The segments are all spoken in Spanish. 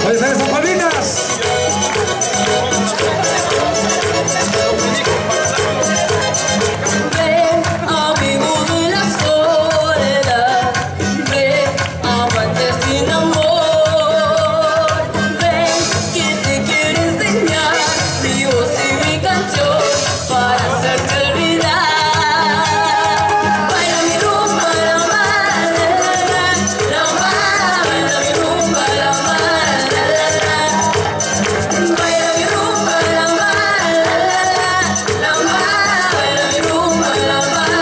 Oye, ¿sabes esas palmitas? Ven, amigo de la soledad, ven, amante sin amor, ven, que te quiero enseñar mi voz y mi canción para hacerte olvidar. Baila mi rumba, la mala, la mala, baila mi rumba, la mala, baila mi rumba, la mala, la mala, baila mi rumba, la mala.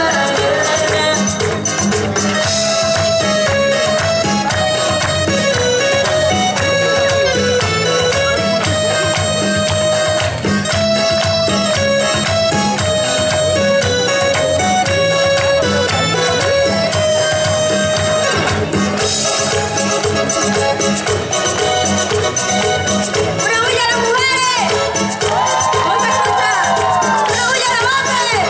¡Bravulla a las mujeres! ¡Vamos a escuchar! ¡Bravulla a las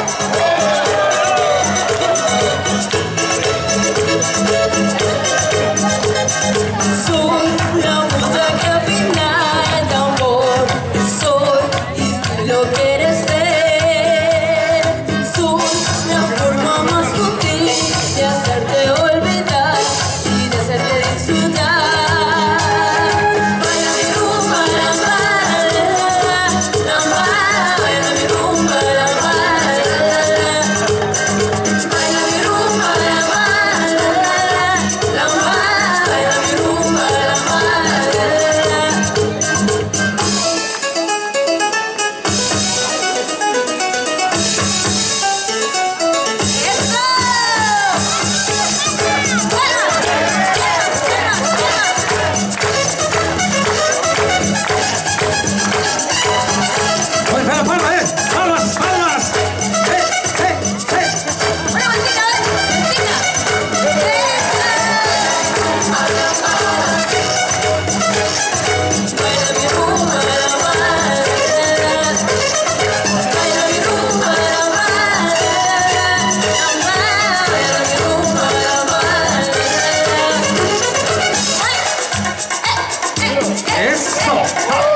hombres! Soy la musa que afina el tambor. Soy, y si lo quieres ser, soy la forma más sutil de hacerte olvidar y de hacerte disfrutar. Baila mi rumba, la mala, baila mi rumba, la mala, baila mi rumba, la mala, baila mi rumba, la mala. Oye, espera, palmas, palmas, palmas. Una vueltita, vueltita. Baila mi rumba, la mala, baila mi rumba, la mala, baila mi rumba, la mala. Eso.